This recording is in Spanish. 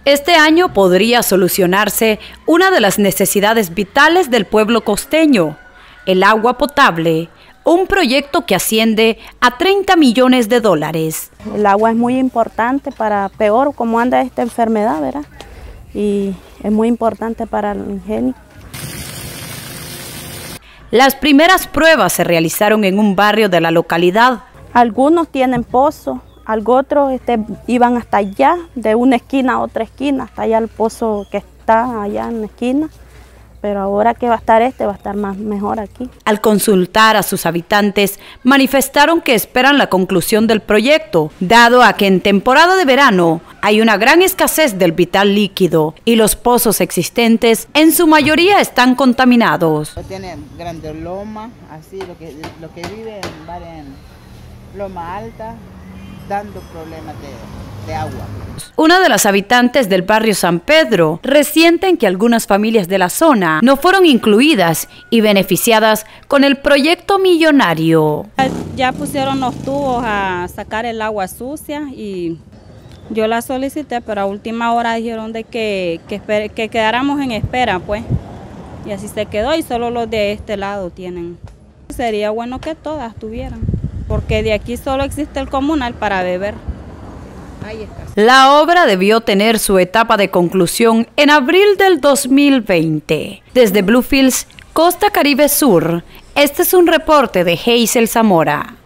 Este año podría solucionarse una de las necesidades vitales del pueblo costeño, el agua potable, un proyecto que asciende a $30 millones. El agua es muy importante para, peor como anda esta enfermedad, ¿verdad? Y es muy importante para el ingenio. Las primeras pruebas se realizaron en un barrio de la localidad. Algunos tienen pozo, otros iban hasta allá, de una esquina a otra esquina, hasta allá el pozo que está allá en la esquina. Pero ahora que va a estar mejor aquí. Al consultar a sus habitantes, manifestaron que esperan la conclusión del proyecto, dado a que en temporada de verano hay una gran escasez del vital líquido y los pozos existentes en su mayoría están contaminados. Tienen grandes lomas, así lo que vive en loma alta, dando problemas de agua. Una de las habitantes del barrio San Pedro resienten que algunas familias de la zona no fueron incluidas y beneficiadas con el proyecto millonario. Ya pusieron los tubos a sacar el agua sucia y yo la solicité, pero a última hora dijeron de que quedáramos en espera, pues. Y así se quedó y solo los de este lado tienen. Sería bueno que todas tuvieran, porque de aquí solo existe el comunal para beber. La obra debió tener su etapa de conclusión en abril del 2020. Desde Bluefields, Costa Caribe Sur, este es un reporte de Hazel Zamora.